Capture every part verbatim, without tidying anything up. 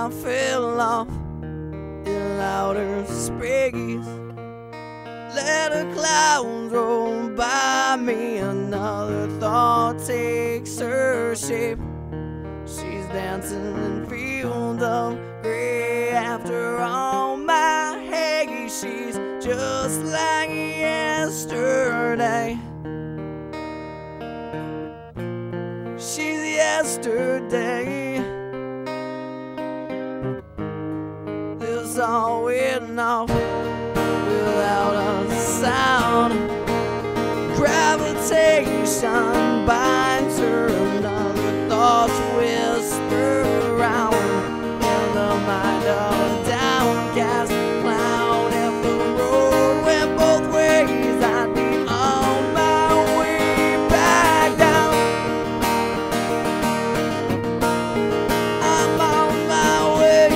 I fell off in louder sprays. Let the clouds roll by me, another thought takes her shape. She's dancing in fields of gray. After all my hay, she's just like yesterday. She's yesterday. This all went off without a sound. Gravitation binds her, another thoughts whisper around in the mind of a downcast clown. If the road went both ways, I'd be on my way back down. I'm on my way.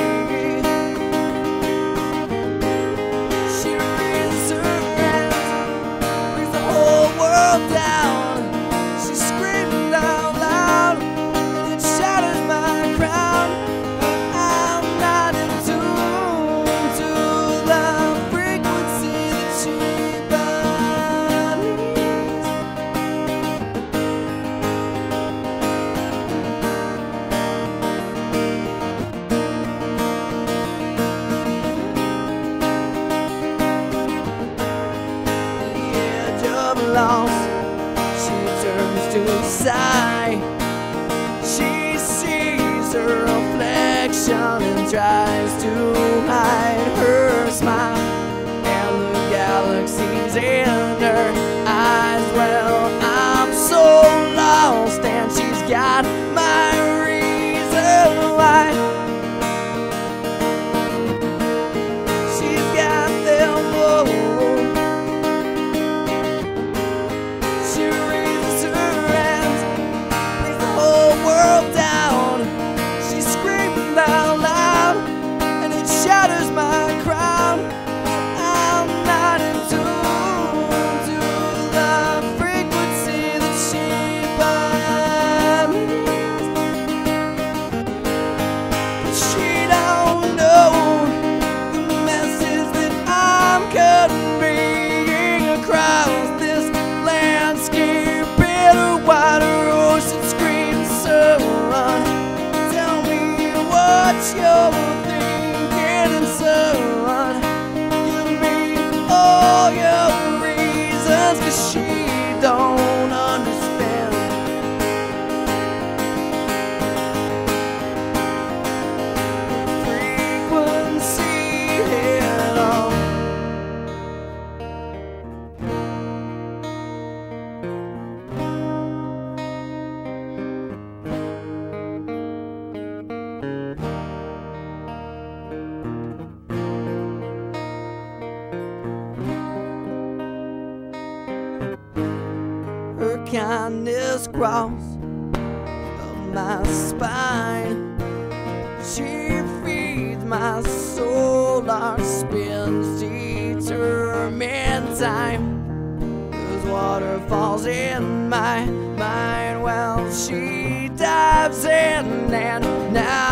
She raises her hands, brings the whole world down. She screams out loud, and it shatters my crown. I'm not in tune to the frequency that she believes. The edge of loss, she turns to sigh. She sees her reflection and tries to hide her smile, and the galaxies in her eyes. Well, I'm so lost, and she's got my reason why. She's got them all. She raises her hands, brings the whole world down. She screams out loud, and it shatters my crown. I'm not in tune to the frequency that she believes. But she don't know the message that I'm conveying across this landscape. In a wider ocean screams someone. Tell me what you're thinking, and someone give me all your reasons, 'cause she don't understand. Frequency at all. Her kindness crawls up my spine. She feeds my soul, our spins determine time. There's waterfalls in my mind. Well, she dives in, and now